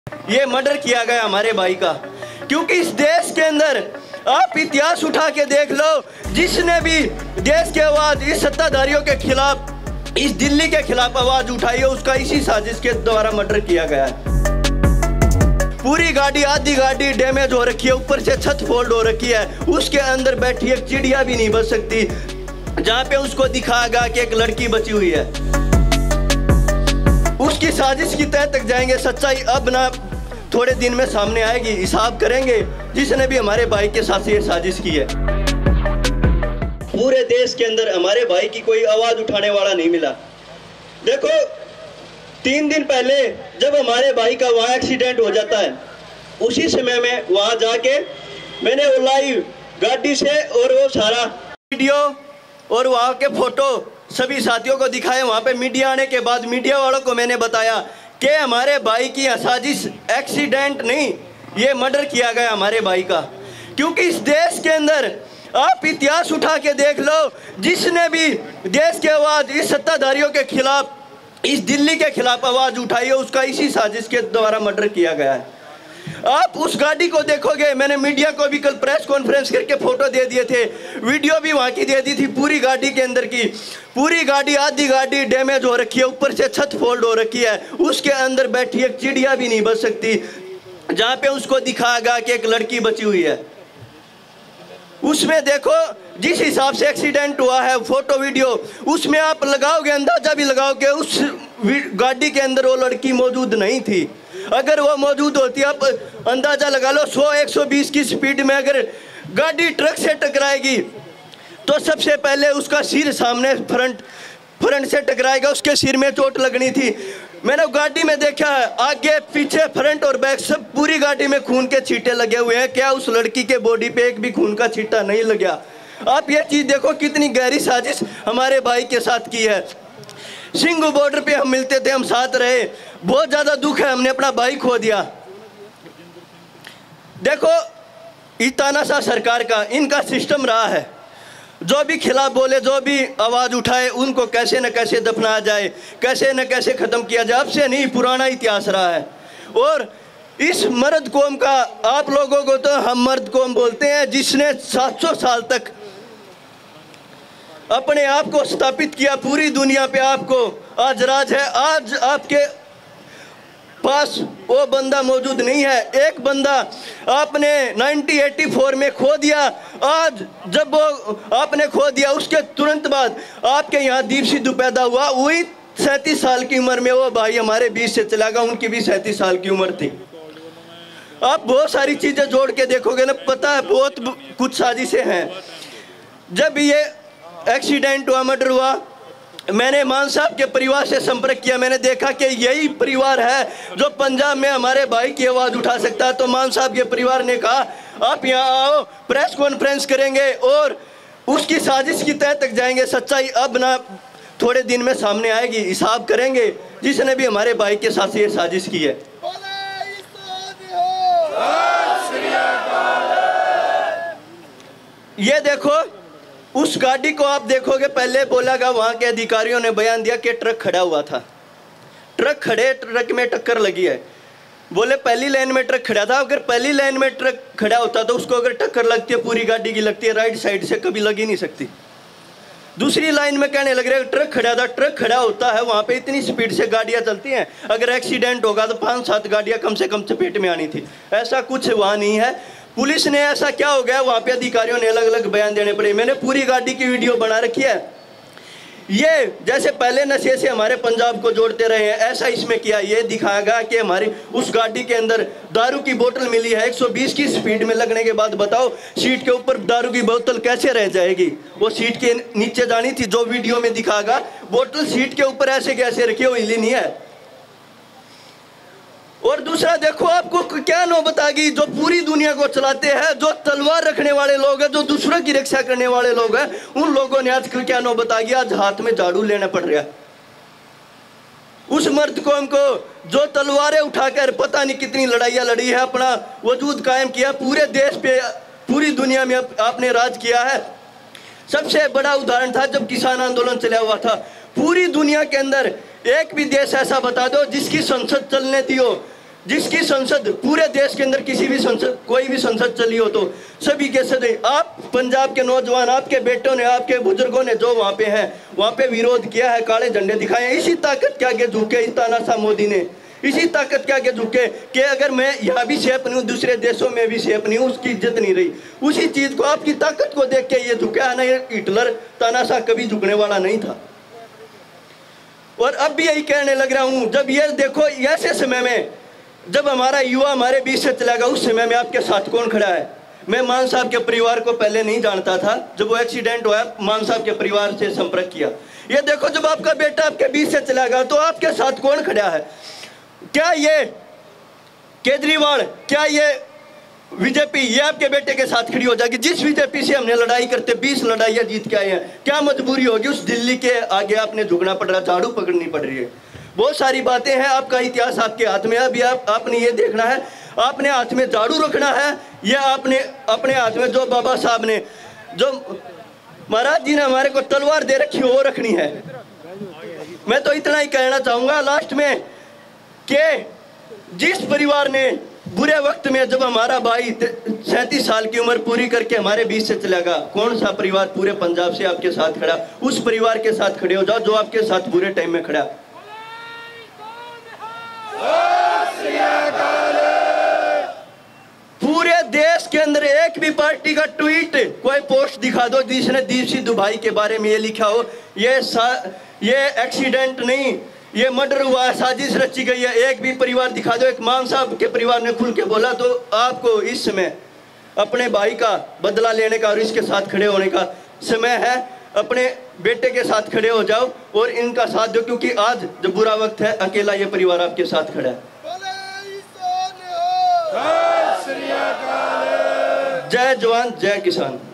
ये मर्डर किया गया हमारे भाई का, क्योंकि इस देश के अंदर आप इतिहास उठा के देख लो, जिसने भी देश के आवाज इस सत्ताधारियों के खिलाफ, इस दिल्ली के खिलाफ आवाज उठाई है, उसका इसी साजिश के द्वारा मर्डर किया गया है। पूरी गाड़ी, आधी गाड़ी डैमेज हो रखी है, ऊपर से छत फोल्ड हो रखी है, उसके अंदर बैठी एक चिड़िया भी नहीं बच सकती, जहाँ पे उसको दिखाया गया कि एक लड़की बची हुई है। उसकी साजिश की तह तक जाएंगे, सच्चाई अब ना थोड़े दिन में सामने आएगी, हिसाब करेंगे जिसने भी हमारे भाई के साथ ये साजिश की है। पूरे देश के अंदर हमारे भाई की कोई आवाज उठाने वाला नहीं मिला। देखो 3 दिन पहले जब हमारे भाई का वहाँ एक्सीडेंट हो जाता है, उसी समय में वहाँ जाके मैंने वो लाइव गाड़ी से और वो सारा वीडियो और वहाँ के फोटो सभी साथियों को दिखाए। वहाँ पे मीडिया आने के बाद मीडिया वालों को मैंने बताया कि हमारे भाई की साजिश, एक्सीडेंट नहीं, ये मर्डर किया गया हमारे भाई का, क्योंकि इस देश के अंदर आप इतिहास उठा के देख लो, जिसने भी देश के आवाज इस सत्ताधारियों के खिलाफ, इस दिल्ली के खिलाफ आवाज उठाई है, उसका इसी साजिश के द्वारा मर्डर किया गया है। आप उस गाड़ी को देखोगे, मैंने मीडिया को भी कल प्रेस कॉन्फ्रेंस करके फोटो दे दिए थे, वीडियो भी वहाँ की दे दी थी, पूरी गाड़ी के अंदर की। पूरी गाड़ी, आधी गाड़ी डैमेज हो रखी है, ऊपर से छत फोल्ड हो रखी है, उसके अंदर बैठी एक चिड़िया भी नहीं बच सकती, जहाँ पे उसको दिखाया गया कि एक लड़की बची हुई है। उसमें देखो जिस हिसाब से एक्सीडेंट हुआ है, फोटो वीडियो, उसमें आप लगाओगे, अंदाजा भी लगाओगे, उस गाड़ी के अंदर वो लड़की मौजूद नहीं थी। अगर वो मौजूद होती, आप अंदाजा लगा लो, 100-120 की स्पीड में अगर गाड़ी ट्रक से टकराएगी तो सबसे पहले उसका सिर सामने फ्रंट से टकराएगा, उसके सिर में चोट लगनी थी। मैंने गाड़ी में देखा, आगे पीछे फ्रंट और बैक सब पूरी गाड़ी में खून के छींटे लगे हुए हैं। क्या उस लड़की के बॉडी पे एक भी खून का छींटा नहीं लगा? आप ये चीज़ देखो, कितनी गहरी साजिश हमारे भाई के साथ की है। सिंघू बॉर्डर पे हम मिलते थे, हम साथ रहे, बहुत ज़्यादा दुख है, हमने अपना भाई खो दिया। देखो इस तानाशाह सरकार का, इनका सिस्टम रहा है, जो भी खिलाफ बोले, जो भी आवाज़ उठाए, उनको कैसे न कैसे दफनाया जाए, कैसे न कैसे ख़त्म किया जाए। अब से नहीं, पुराना इतिहास रहा है। और इस मर्द कौम का, आप लोगों को तो हम मर्द कौम बोलते हैं, जिसने 700 साल तक अपने आप को स्थापित किया, पूरी दुनिया पे आपको आज राज है। आज आपके पास वो बंदा मौजूद नहीं है। एक बंदा आपने 1984 में खो दिया। आज जब वो आपने खो दिया, उसके तुरंत बाद आपके यहाँ दीप सिद्धू पैदा हुआ। वही 37 साल की उम्र में वो भाई हमारे बीच से चला गया, उनकी भी 37 साल की उम्र थी। आप बहुत सारी चीज़ें जोड़ के देखोगे ना, पता है बहुत कुछ साजिशें हैं। जब ये एक्सीडेंट हुआ, मर्डर हुआ, मैंने मान साहब के परिवार से संपर्क किया। मैंने देखा कि यही परिवार है जो पंजाब में हमारे भाई की आवाज़ उठा सकता है। तो मान साहब के परिवार ने कहा आप यहाँ आओ, प्रेस कॉन्फ्रेंस करेंगे और उसकी साजिश की तह तक जाएंगे, सच्चाई अब ना थोड़े दिन में सामने आएगी, हिसाब करेंगे जिसने भी हमारे भाई के साथ ये साजिश की है। ये देखो उस गाड़ी को आप देखोगे, पहले बोला गया, वहाँ के अधिकारियों ने बयान दिया कि ट्रक खड़ा हुआ था, ट्रक खड़े, ट्रक में टक्कर लगी है। बोले पहली लाइन में ट्रक खड़ा था। अगर पहली लाइन में ट्रक खड़ा होता तो उसको अगर टक्कर लगती है, पूरी गाड़ी की लगती है, राइट साइड से कभी लग ही नहीं सकती। दूसरी लाइन में कहने लग रहे हैं ट्रक खड़ा था, ट्रक खड़ा होता है, वहाँ पे इतनी स्पीड से गाड़ियाँ चलती हैं, अगर एक्सीडेंट होगा तो 5-7 गाड़ियाँ कम से कम चपेट में आनी थी। ऐसा कुछ वहाँ नहीं है। पुलिस ने ऐसा क्या हो गया, वहाँ पे अधिकारियों ने अलग अलग बयान देने पड़े। मैंने पूरी गाड़ी की वीडियो बना रखी है। ये जैसे पहले नशे से हमारे पंजाब को जोड़ते रहे हैं, ऐसा इसमें किया। ये दिखाया गया कि हमारी उस गाड़ी के अंदर दारू की बोतल मिली है। 120 की स्पीड में लगने के बाद बताओ सीट के ऊपर दारू की बोतल कैसे रह जाएगी? वो सीट के नीचे जानी थी। जो वीडियो में दिखागा, बोतल सीट के ऊपर ऐसे कैसे रखी, वो हिली नहीं है। और दूसरा देखो, आपको क्या नौबत आ गई, जो पूरी दुनिया को चलाते हैं, जो तलवार रखने वाले लोग हैं, जो दूसरों की रक्षा करने वाले लोग हैं, उन लोगों ने आजकल क्या नौबत आ गई, आज हाथ में झाड़ू लेना पड़ रहा है। उस मर्द कौम को जो तलवारें उठाकर पता नहीं कितनी लड़ाइयाँ लड़ी है, अपना वजूद कायम किया, पूरे देश पे, पूरी दुनिया में आपने राज किया है। सबसे बड़ा उदाहरण था जब किसान आंदोलन चला हुआ था। पूरी दुनिया के अंदर एक भी देश ऐसा बता दो जिसकी संसद चलने दी हो, जिसकी संसद पूरे देश के अंदर किसी भी संसद, कोई भी संसद चली हो तो सभी के सदस्य, आप पंजाब के नौजवान, आपके बेटों ने, आपके बुजुर्गों ने जो वहाँ पे हैं वहाँ पे विरोध किया है, काले झंडे दिखाए हैं। इसी ताकत के आगे झुके इस तानाशाह मोदी ने, इसी ताकत के आगे झुके कि अगर मैं यहाँ भी सेफ नहीं हूँ, दूसरे देशों में भी सेफ नहीं हूँ, उसकी इज्जत नहीं रही। उसी चीज़ को, आपकी ताकत को देख के ये झुका है ना। ये हिटलर तानाशाह कभी झुकने वाला नहीं था। और अब भी यही कहने लग रहा हूँ, जब ये देखो ऐसे समय में जब हमारा युवा हमारे बीच से चला गया, उस समय में आपके साथ कौन खड़ा है? मैं मान साहब के परिवार को पहले नहीं जानता था। जब वो एक्सीडेंट हुआ, मान साहब के परिवार से संपर्क किया। ये देखो, जब आपका बेटा आपके बीच से चला गया तो आपके साथ कौन खड़ा है? क्या ये केजरीवाल, क्या ये बीजेपी, ये आपके बेटे के साथ खड़ी हो जाएगी? जिस बीजेपी से हमने लड़ाई करते 20 लड़ाइयाँ जीत के आए हैं, क्या मजबूरी होगी उस दिल्ली के आगे आपने झुकना पड़ रहा, झाड़ू पकड़नी पड़ रही है? बहुत सारी बातें हैं। आपका इतिहास आपके हाथ में है। अभी आपने ये देखना है, आपने हाथ में झाड़ू रखना है। ये आपने अपने हाथ में जो बाबा साहब ने, जो महाराज जी ने हमारे को तलवार दे रखी हो, वो रखनी है। मैं तो इतना ही कहना चाहूँगा लास्ट में कि जिस परिवार ने बुरे वक्त में, जब हमारा भाई 37 साल की उम्र पूरी करके हमारे बीच से चला गया, कौन सा परिवार पूरे पंजाब से आपके साथ खड़ा? उस परिवार के साथ खड़े हो जाओ जो आपके साथ बुरे टाइम में खड़ा। पूरे देश के अंदर एक भी पार्टी का ट्वीट, कोई पोस्ट दिखा दो जिसने दीप सिद्धू भाई के बारे में ये लिखा हो, ये एक्सीडेंट नहीं, ये मर्डर हुआ है, साजिश रची गई है। एक भी परिवार दिखा दो, एक मान साहब के परिवार ने खुल के बोला, तो आपको इस समय अपने भाई का बदला लेने का और इसके साथ खड़े होने का समय है। अपने बेटे के साथ खड़े हो जाओ और इनका साथ दो, क्योंकि आज जब बुरा वक्त है, अकेला ये परिवार आपके साथ खड़ा है। जय जवान जय किसान।